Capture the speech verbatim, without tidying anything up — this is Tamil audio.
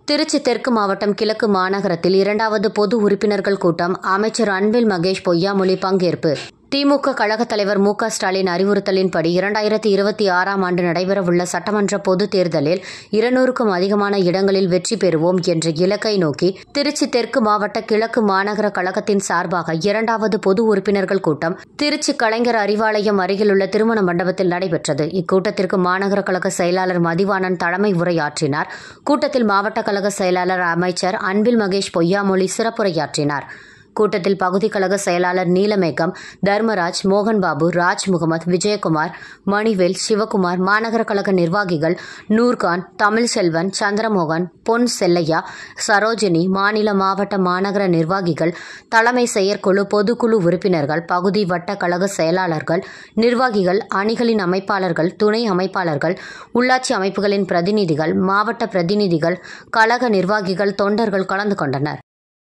திருச்சி தெற்கு மாவட்டம் கிழக்கு மாநகரத்தில் இரண்டாவது பொது உறுப்பினர்கள் கூட்டம். அமைச்சர் அன்பில் மகேஷ் பொய்யாமொழி பங்கேற்பு. திமுக கழகத் தலைவர் மு க ஸ்டாலின் அறிவுறுத்தலின்படி இரண்டாயிரத்தி இருபத்தி ஆறாம் ஆண்டு நடைபெறவுள்ள சட்டமன்ற பொதுத் தேர்தலில் இருநூறுக்கும் அதிகமான இடங்களில் வெற்றி பெறுவோம் என்ற இலக்கை நோக்கி திருச்சி தெற்கு மாவட்ட கிழக்கு மாநகர கழகத்தின் சார்பாக இரண்டாவது பொது உறுப்பினர்கள் கூட்டம் திருச்சி கலைஞர் அறிவாலயம் அருகிலுள்ள திருமண மண்டபத்தில் நடைபெற்றது. இக்கூட்டத்திற்கு மாநகர கழக செயலாளர் மதிவாணன் தலைமை உரையாற்றினார். கூட்டத்தில் மாவட்ட கழக செயலாளர் அமைச்சர் அன்பில் மகேஷ் பொய்யாமொழி சிறப்புரையாற்றினார். கூட்டத்தில் பகுதி கழக செயலாளர் நீலமேகம், தர்மராஜ், மோகன்பாபு, ராஜ் முகமது, விஜயகுமார், மணிவேல், சிவகுமார், மாநகர கழக நிர்வாகிகள் நூர்கான், தமிழ்செல்வன், சந்திரமோகன், பொன் செல்லையா, சரோஜினி, மாநில மாவட்ட மாநகர நிர்வாகிகள், தலைமை செயற்குழு, பொதுக்குழு உறுப்பினர்கள், பகுதி வட்ட கழக செயலாளர்கள், நிர்வாகிகள், அணிகளின் அமைப்பாளர்கள், துணை அமைப்பாளர்கள், உள்ளாட்சி அமைப்புகளின் பிரதிநிதிகள், மாவட்ட பிரதிநிதிகள், கழக நிர்வாகிகள், தொண்டர்கள் கலந்து கொண்டனர்.